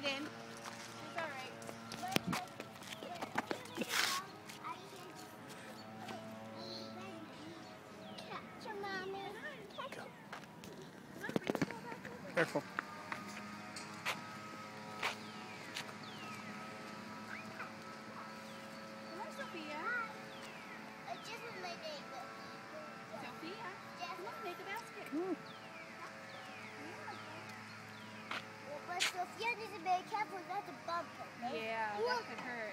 it in. She's all right. Catch her, Mommy. Catch her. Careful. Come on, Sophia. It's just my neighbor. Sophia, come on, make a basket. Well, but Sofia needs to be careful not to bump her. Right? Yeah, that could hurt.